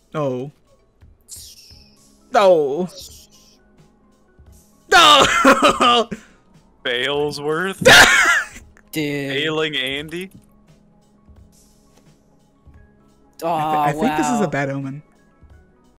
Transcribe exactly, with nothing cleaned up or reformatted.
Oh. No. No. Failsworth. Dude. Failing Andy. Oh, I, th I think wow. this is a bad omen.